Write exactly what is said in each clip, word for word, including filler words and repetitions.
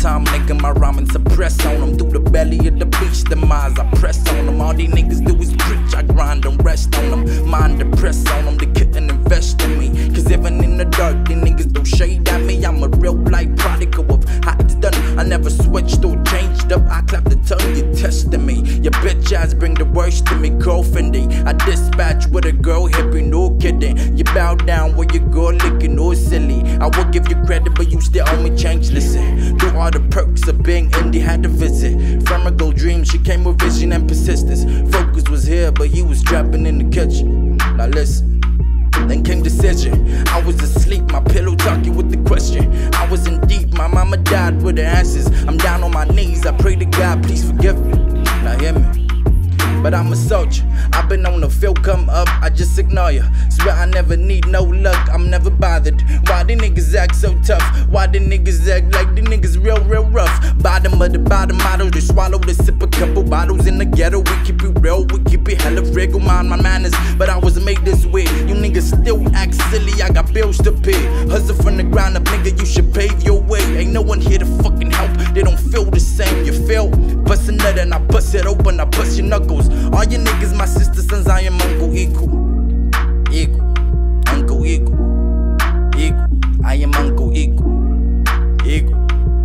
time, nigga, my rhyming suppress on them. Through the belly of the beast, the minds I press on them. All these niggas do is preach, I grind and rest on them. Mind depressed on them, they couldn't invest in me. Cause even in the dark, these niggas do shade at me. I'm a real life prodigal of how it's done. I never switched or changed up. I clap the tongue, you testing me. Your bitch ass bring the worst to me, girlfriend. I dispatch with a girl hippie, no kidding. You bow down where you go licking, no silly. I will give you credit, but you still owe me change. Listen, through all the perks of being indie, had to visit. From a gold dream, she came with vision and persistence. Focus was here, but he was trapping in the kitchen. Now listen. Then came decision. I was asleep, my pillow talking with the question. I was in deep, my mama died with the answers. I'm down on my knees, I pray to God, please forgive me. Now hear me. But I'm a soldier, I've been on the field, come up, I just ignore ya. Swear I never need no luck, I'm never bothered. Why the niggas act so tough? Why the niggas act like the niggas real, real rough? Bottom of the bottom model, just swallow the sip a couple bottles in the ghetto. We keep it real, we keep it hella regal, mind my manners. But I was made this way, you niggas still act silly, I got bills to pay. Hustle from the ground up, nigga, you should pave your way. Ain't no one here to fucking help, they don't feel the same, you feel? Bust a nut and I bust it open, I bust your knuckles. All you niggas, my sister sons, I am uncle equal. Equal. Uncle equal. Equal. I am uncle equal. Equal.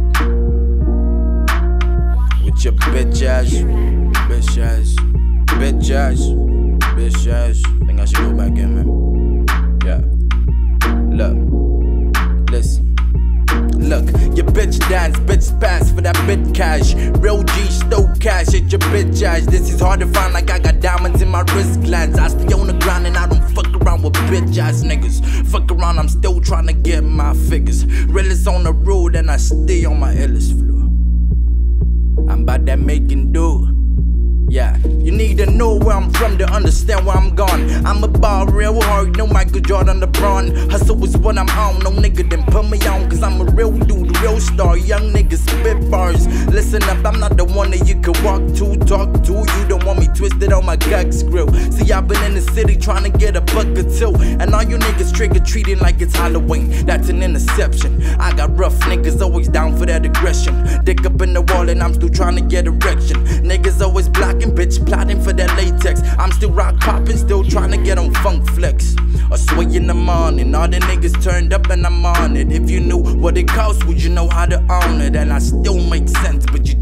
With your bitch ass. Bitch ass. Bitch ass. Bitch ass. Think I should go back in, man. Yeah. Look. Listen. Look, your bitch dance, bitch pass for that bit cash. Real G stole cash at your bitch ass. This is hard to find, like I got diamonds in my wrist glands. I stay on the ground and I don't fuck around with bitch ass niggas. Fuck around, I'm still trying to get my figures. Realest on the road and I stay on my illest floor. I'm about that making do. Yeah, you need to know where I'm from to understand where I'm gone. I'm a ball real hard, no Michael Jordan LeBron. Hustle is what I'm on, no nigga then put me on. Cause I'm a real dude, a real star, young niggas spit bars. Listen up, I'm not the one that you can walk to, talk to. You don't want me twisted on my guts grill. See, I've been in the city trying to get a buck or two. And all you niggas trick-or-treating like it's Halloween. That's an interception. I got rough niggas always down for that aggression. Dick up in the wall and I'm still trying to get erection. Niggas always blocking, bitch plotting for that latex. I'm still rock popping, still trying to get on funk flex. Or sway in the morning, all the niggas turned up and I'm on it. If you knew what it cost, would you know how to own it? And I still make sense, but you